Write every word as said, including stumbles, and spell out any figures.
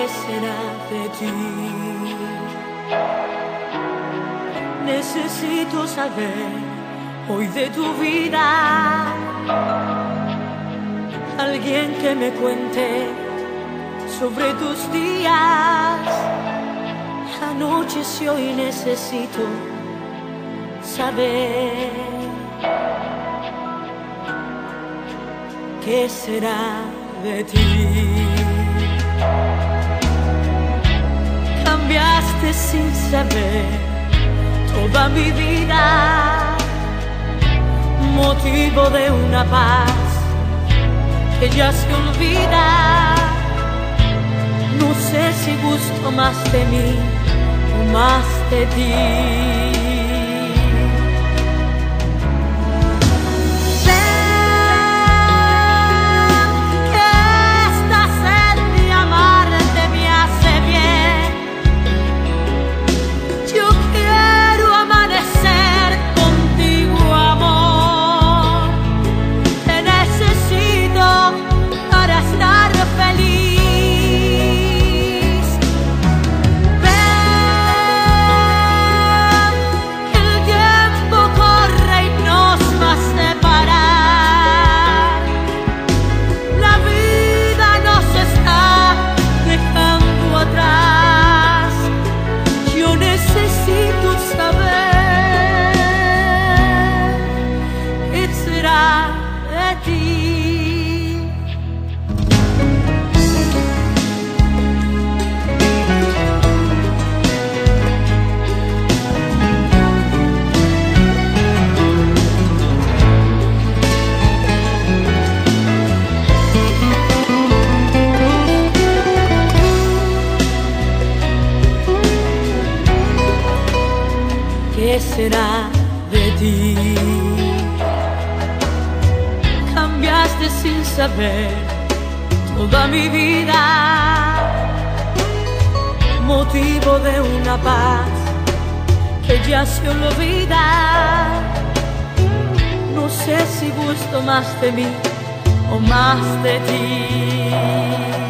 será de ti? Necesito saber hoy de tu vida, alguien que me cuente sobre tus días. Anoche y hoy necesito saber qué será de ti. Cambiaste sin saber toda mi vida, motivo de una paz que ya se olvida. No sé si gusto más de mí o más de ti. ¿Qué será de ti? Cambiaste sin saber toda mi vida, motivo de una paz que ya se olvida. No sé si gusto más de mí o más de ti.